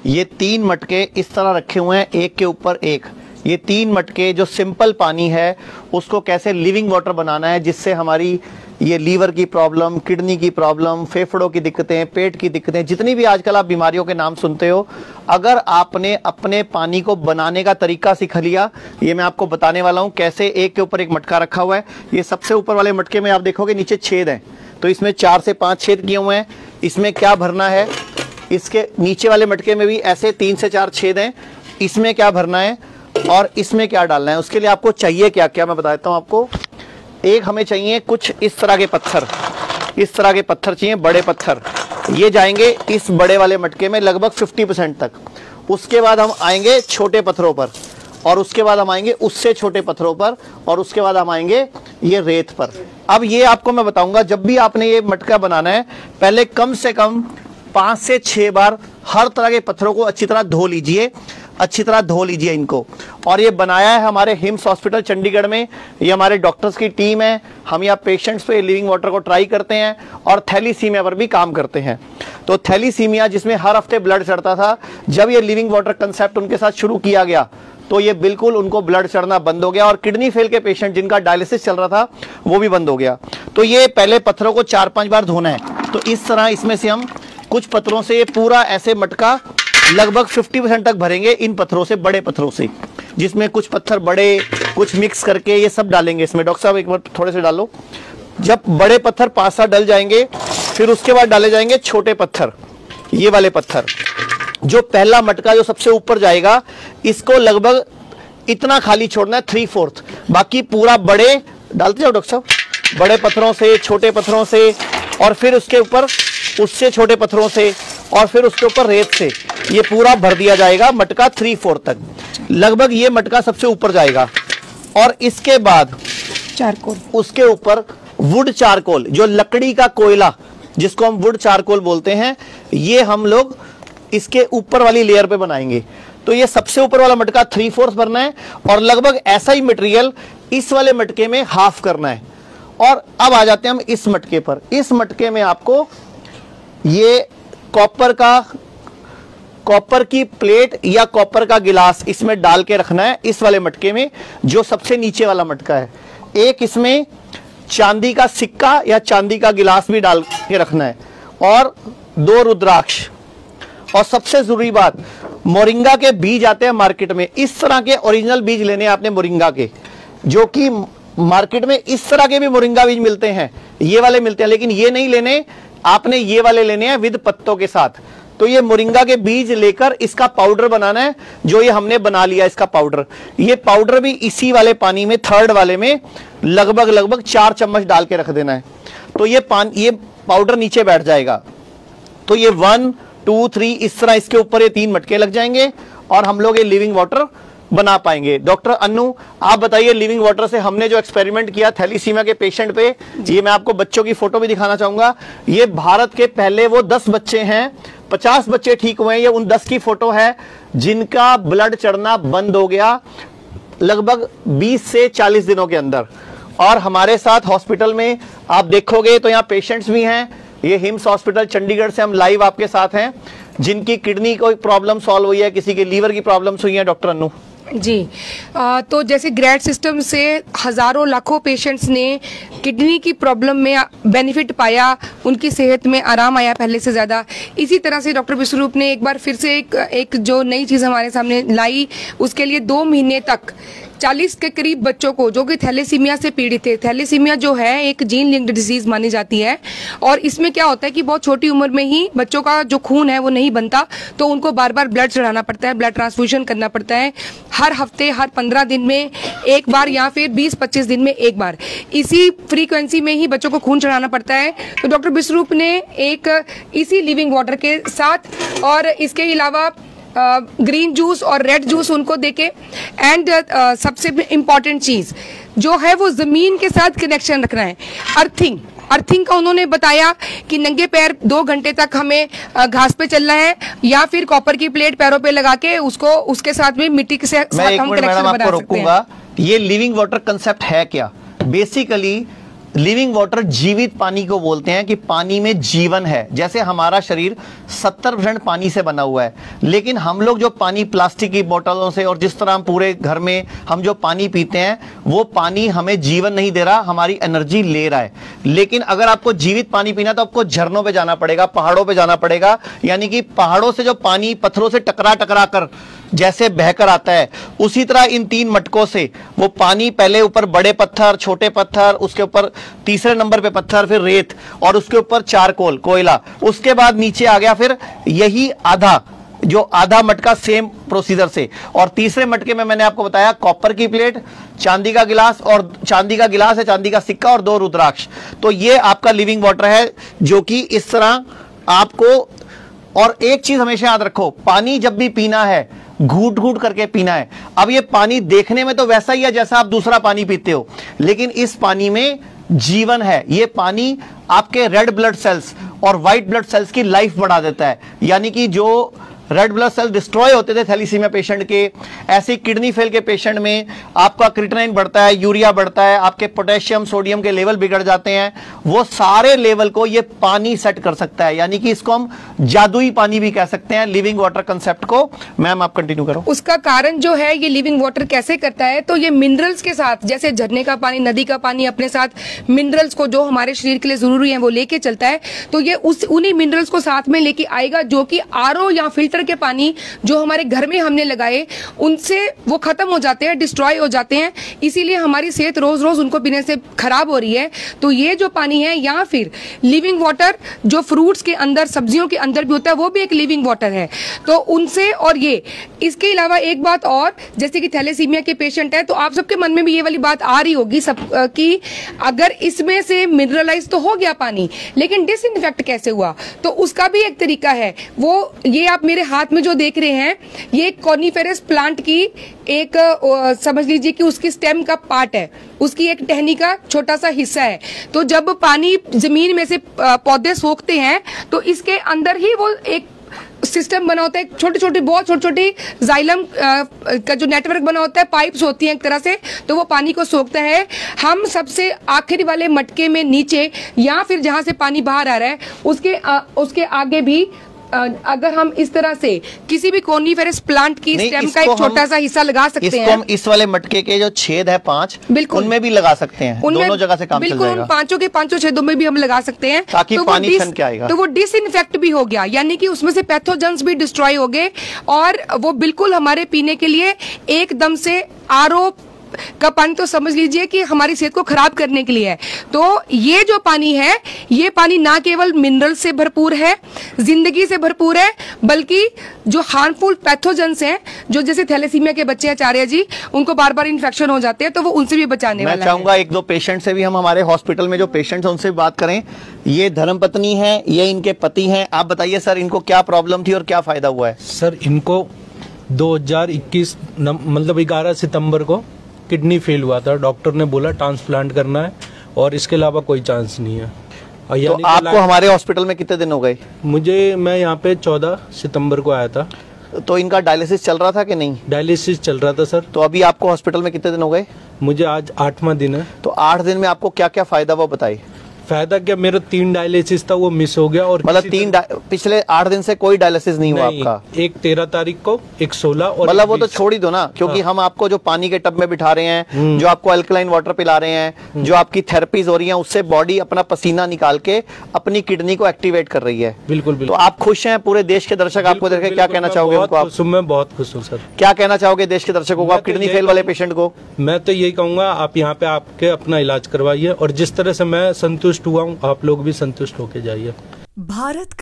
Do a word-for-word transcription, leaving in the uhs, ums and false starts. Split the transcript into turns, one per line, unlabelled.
ये तीन मटके इस तरह रखे हुए हैं, एक के ऊपर एक। ये तीन मटके जो सिंपल पानी है उसको कैसे लिविंग वाटर बनाना है, जिससे हमारी ये लीवर की प्रॉब्लम, किडनी की प्रॉब्लम, फेफड़ों की दिक्कतें, पेट की दिक्कतें, जितनी भी आजकल आप बीमारियों के नाम सुनते हो, अगर आपने अपने पानी को बनाने का तरीका सीख लिया, ये मैं आपको बताने वाला हूँ कैसे। एक के ऊपर एक मटका रखा हुआ है। ये सबसे ऊपर वाले मटके में आप देखोगे नीचे छेद हैं, तो इसमें चार से पाँच छेद किए हुए हैं। इसमें क्या भरना है, इसके नीचे वाले मटके में भी ऐसे तीन से चार छेद हैं, इसमें क्या भरना है और इसमें क्या डालना है। उसके लिए आपको चाहिए क्या क्या, मैं बता देता हूँ आपको। एक हमें चाहिए कुछ इस तरह के पत्थर, इस तरह के पत्थर चाहिए, बड़े पत्थर। ये जाएंगे इस बड़े वाले मटके में लगभग पचास परसेंट तक। उसके बाद हम आएंगे छोटे पत्थरों पर, और उसके बाद हम आएंगे उससे छोटे पत्थरों पर, और उसके बाद हम आएंगे ये रेत पर। अब ये आपको मैं बताऊंगा, जब भी आपने ये मटका बनाना है, पहले कम से कम पाँच से छः बार हर तरह के पत्थरों को अच्छी तरह धो लीजिए, अच्छी तरह धो लीजिए इनको। और ये बनाया है हमारे हिम्स हॉस्पिटल चंडीगढ़ में, ये हमारे डॉक्टर्स की टीम है। हम यहाँ पेशेंट्स पे लिविंग वाटर को ट्राई करते हैं और थैलीसीमिया पर भी काम करते हैं। तो थैलीसीमिया जिसमें हर हफ्ते ब्लड चढ़ता था, जब ये लिविंग वाटर कंसेप्ट उनके साथ शुरू किया गया तो ये बिल्कुल उनको ब्लड चढ़ना बंद हो गया, और किडनी फेल के पेशेंट जिनका डायलिसिस चल रहा था वो भी बंद हो गया। तो ये पहले पत्थरों को चार पांच बार धोना है। तो इस तरह इसमें से हम कुछ पत्थरों से ये पूरा ऐसे मटका लगभग पचास परसेंट तक भरेंगे, इन पत्थरों से, बड़े पत्थरों से, जिसमें कुछ पत्थर बड़े, कुछ मिक्स करके ये सब डालेंगे इसमें। डॉक्टर साहब एक बार थोड़े से डालो। जब बड़े पत्थर पांच सात डल जाएंगे, फिर उसके बाद डाले जाएंगे छोटे पत्थर, ये वाले पत्थर। जो पहला मटका जो सबसे ऊपर जाएगा, इसको लगभग इतना खाली छोड़ना है, थ्री फोर्थ। बाकी पूरा बड़े डालते जाओ डॉक्टर साहब, बड़े पत्थरों से, छोटे पत्थरों से, और फिर उसके ऊपर उससे छोटे पत्थरों से, और फिर उसके ऊपर रेत से, ये पूरा भर दिया जाएगा मटका थ्री फोर्थ तक। लगभग ये मटका सबसे ऊपर जाएगा। और इसके बाद
चारकोल,
उसके ऊपर वुड चारकोल, जो लकड़ी का कोयला जिसको हम वुड चारकोल बोलते हैं, ये हम लोग इसके ऊपर वाली लेयर पे बनाएंगे। तो ये सबसे ऊपर वाला मटका थ्री फोर्थ भरना है, और लगभग ऐसा ही मटेरियल इस वाले मटके में हाफ करना है। और अब आ जाते हैं हम इस मटके पर। इस मटके में आपको ये कॉपर का कॉपर की प्लेट या कॉपर का गिलास इसमें डाल के रखना है, इस वाले मटके में, जो सबसे नीचे वाला मटका है। एक इसमें चांदी का सिक्का या चांदी का गिलास भी डाल के रखना है, और दो रुद्राक्ष। और सबसे जरूरी बात, मोरिंगा के बीज आते हैं मार्केट में, इस तरह के ओरिजिनल बीज लेने हैं आपने मोरिंगा के, जो कि मार्केट में इस तरह के भी मोरिंगा बीज मिलते हैं, ये वाले मिलते हैं, लेकिन ये नहीं लेने, आपने ये वाले लेने हैं विद पत्तों के साथ। तो ये मोरिंगा के बीज लेकर इसका पाउडर बनाना है, जो ये हमने बना लिया इसका पाउडर। ये पाउडर भी इसी वाले पानी में, थर्ड वाले में, लगभग लगभग चार चम्मच डाल के रख देना है। तो ये पानी, ये पाउडर नीचे बैठ जाएगा। तो ये वन टू थ्री इस तरह इसके ऊपर ये तीन मटके लग जाएंगे, और हम लोग ये लिविंग वाटर बना पाएंगे। डॉक्टर अन्नू, आप बताइए, लिविंग वाटर से हमने जो एक्सपेरिमेंट किया थैलीसीमिया के पेशेंट पे, ये मैं आपको बच्चों की फोटो भी दिखाना चाहूंगा। ये भारत के पहले वो दस बच्चे हैं, पचास बच्चे ठीक हुए हैं, ये उन दस की फोटो है जिनका ब्लड चढ़ना बंद हो गया लगभग बीस से चालीस दिनों के अंदर। और हमारे साथ हॉस्पिटल में आप देखोगे तो यहाँ पेशेंट्स भी हैं। ये हिम्स हॉस्पिटल चंडीगढ़ से हम लाइव आपके साथ हैं, जिनकी किडनी कोई प्रॉब्लम सॉल्व हुई है, किसी की लीवर की प्रॉब्लम्स हुई है। डॉक्टर अन्नू
जी, आ, तो जैसे ग्रैड सिस्टम से हजारों लाखों पेशेंट्स ने किडनी की प्रॉब्लम में बेनिफिट पाया, उनकी सेहत में आराम आया पहले से ज़्यादा। इसी तरह से डॉक्टर विश्वरूप ने एक बार फिर से एक एक जो नई चीज़ हमारे सामने लाई, उसके लिए दो महीने तक चालीस के करीब बच्चों को जो कि थैलेसीमिया से पीड़ित थे। थैलेसीमिया जो है एक जीन लिंक्ड डिजीज मानी जाती है, और इसमें क्या होता है कि बहुत छोटी उम्र में ही बच्चों का जो खून है वो नहीं बनता, तो उनको बार बार ब्लड चढ़ाना पड़ता है, ब्लड ट्रांसफ्यूजन करना पड़ता है, हर हफ्ते, हर पंद्रह दिन में एक बार, या फिर बीस पच्चीस दिन में एक बार, इसी फ्रीक्वेंसी में ही बच्चों को खून चढ़ाना पड़ता है। तो डॉक्टर विश्वरूप ने एक इसी लिविंग वाटर के साथ, और इसके अलावा ग्रीन जूस और रेड जूस उनको देके, एंड uh, सबसे इम्पॉर्टेंट चीज जो है वो जमीन के साथ कनेक्शन रखना है, अर्थिंग। अर्थिंग का उन्होंने बताया कि नंगे पैर दो घंटे तक हमें घास पे चलना है, या फिर कॉपर की प्लेट पैरों पे लगा के उसको, उसके साथ में मिट्टी के साथ हम कनेक्शन बना सकते हैं।
ये लिविंग वाटर कंसेप्ट है क्या? बेसिकली लिविंग वाटर जीवित पानी को बोलते हैं कि पानी में जीवन है। जैसे हमारा शरीर सत्तर परसेंट पानी से बना हुआ है, लेकिन हम लोग जो पानी प्लास्टिक की बोतलों से और जिस तरह हम पूरे घर में हम जो पानी पीते हैं, वो पानी हमें जीवन नहीं दे रहा, हमारी एनर्जी ले रहा है। लेकिन अगर आपको जीवित पानी पीना तो आपको झरनों पे जाना पड़ेगा, पहाड़ों पे जाना पड़ेगा, यानी कि पहाड़ों से जो पानी पत्थरों से टकरा टकरा कर जैसे बहकर आता है, उसी तरह इन तीन मटकों से वो पानी पहले ऊपर बड़े पत्थर, छोटे पत्थर, उसके ऊपर तीसरे नंबर पे पत्थर, फिर रेत और उसके ऊपर चारकोल कोयला, उसके बाद नीचे आ गया फिर यही आधा जो आधा मटका सेम प्रोसीजर से, और तीसरे मटके में मैंने आपको बताया कॉपर की प्लेट, चांदी का गिलास, और चांदी का गिलास है, चांदी का सिक्का और दो रुद्राक्ष। तो ये आपका लिविंग वाटर है जो कि इस तरह आपको। और एक चीज हमेशा याद रखो, पानी जब भी पीना है घूट घूट करके पीना है। अब ये पानी देखने में तो वैसा ही है जैसा आप दूसरा पानी पीते हो, लेकिन इस पानी में जीवन है। ये पानी आपके रेड ब्लड सेल्स और व्हाइट ब्लड सेल्स की लाइफ बढ़ा देता है, यानी कि जो रेड ब्लड सेल डिस्ट्रॉय होते थे थैलीसीमिया पेशेंट के, ऐसे किडनी फेल के पेशेंट में आपका क्रिएटिनिन बढ़ता है, यूरिया बढ़ता है, आपके पोटेशियम सोडियम के लेवल बिगड़ जाते हैं, वो सारे लेवल को ये पानी सेट कर सकता है। यानी कि इसको हम जादुई पानी भी कह सकते हैं, लिविंग वाटर कंसेप्ट को। मैम आप कंटिन्यू करो।
उसका कारण जो है ये लिविंग वाटर कैसे करता है, तो ये मिनरल्स के साथ, जैसे झरने का पानी, नदी का पानी अपने साथ मिनरल्स को जो हमारे शरीर के लिए जरूरी है वो लेके चलता है, तो ये उस उन्हीं मिनरल्स को साथ में लेके आएगा, जो कि आरओ या फिल्टर के पानी जो हमारे घर में हमने लगाए उनसे वो खत्म हो जाते हैं, डिस्ट्रॉय हो जाते हैं, इसीलिए हमारी सेहत रोज रोज उनको पीने से खराब हो रही है। तो ये जो पानी है, या फिर लिविंग वाटर जो फ्रूट्स के अंदर, सब्जियों के अंदर भी होता है, वो भी एक लिविंग वाटर है। तो उनसे, और ये इसके अलावा एक बात और, जैसे कि थैलेसीमिया के पेशेंट है, तो आप सबके मन में भी ये वाली बात आ रही होगी सब कि अगर इसमें से मिनरलाइज तो हो गया पानी, लेकिन डिसइंफेक्ट कैसे हुआ, तो उसका भी एक तरीका है। वो ये आप मेरे हाथ में जो देख रहे हैं, ये कॉनिफेरस प्लांट की एक समझ लीजिए कि उसकी स्टेम का पार्ट है, उसकी एक टहनी का छोटा सा हिस्सा है। तो जब पानी जमीन में से पौधे सोखते हैं तो इसके अंदर ही वो एक सिस्टम बना होता है, छोटी छोटी बहुत छोटी छोटी जाइलम का जो नेटवर्क बना होता है, पाइप्स होती हैं एक तरह से, तो वो पानी को सोखता है। हम सबसे आखिरी वाले मटके में नीचे, या फिर जहां से पानी बाहर आ रहा है उसके आ, उसके आगे भी अगर हम इस तरह से किसी भी कोनिफेरस प्लांट की स्टेम का एक छोटा सा हिस्सा लगा सकते
इसको
हैं।
हम इस वाले मटके के जो छेद है पांच, बिल्कुल उनमें भी लगा सकते हैं, दोनों जगह से काम चल जाएगा।
बिल्कुल, उन पांचों के पांचों छेदों में भी हम लगा सकते हैं,
ताकि
तो
पानी छन के आएगा।
तो वो डिसइंफेक्ट भी हो गया, यानी कि उसमें से पैथोजेंस भी डिस्ट्रॉय हो गए, और वो बिल्कुल हमारे पीने के लिए एकदम से आरो का पानी तो समझ लीजिए कि हमारी सेहत को खराब करने के लिए है। तो ये जो पानी है, ये पानी ना केवल मिनरल से भरपूर है, जिंदगी से भरपूर है, बल्कि जो हार्मफुल पैथोजेंस हैं, जो जैसे थैलेसीमिया के बच्चे आचार्य जी, उनको बार बार इन्फेक्शन हो जाते हैं, तो वो उनसे भी बचाने वाला है।
मैं चाहूंगा एक दो पेशेंट से भी हम हमारे हॉस्पिटल में जो पेशेंट्स हैं उनसे भी बात करें। ये धर्मपत्नी है, ये इनके पति हैं। आप बताइए सर, इनको क्या प्रॉब्लम थी और क्या फायदा हुआ है?
सर, इनको दो हजार इक्कीस मतलब ग्यारह सितंबर को किडनी फेल हुआ था। डॉक्टर ने बोला ट्रांसप्लांट करना है और इसके अलावा कोई चांस नहीं है।
तो आपको हमारे हॉस्पिटल में कितने दिन हो गए?
मुझे मैं यहाँ पे चौदह सितंबर को आया था।
तो इनका डायलिसिस चल रहा था कि नहीं?
डायलिसिस चल रहा था सर।
तो अभी आपको हॉस्पिटल में कितने दिन हो गए?
मुझे आज आठवां दिन है।
तो आठ दिन में आपको क्या क्या फायदा वो बताइए।
फायदा क्या, मेरा तीन डायलिसिस था वो मिस हो गया, और
मतलब तीन पिछले आठ दिन से कोई डायलिसिस नहीं हुआ आपका?
एक तेरह तारीख को, एक सोलह, और
मतलब वो तो छोड़ ही दो ना, क्योंकि हाँ। हम आपको जो पानी के टब में बिठा रहे हैं, जो आपको अल्कलाइन वाटर पिला रहे हैं, जो आपकी थेरेपीज हो रही हैं, उससे बॉडी अपना पसीना निकाल के अपनी किडनी को एक्टिवेट कर रही है।
बिल्कुल बिल्कुल।
तो आप खुश हैं? पूरे देश के दर्शक आपको देख के क्या कहना चाहोगे उनको? आप?
मैं बहुत खुश हूँ सर।
क्या कहना चाहोगे देश के दर्शकों को, आप किडनी फेल वाले पेशेंट को?
मैं तो यही कहूँगा, आप यहाँ पे आपके अपना इलाज करवाइए, और जिस तरह से मैं संतुष्ट हुआ हूँ आप लोग भी संतुष्ट होके जाइए।
भारत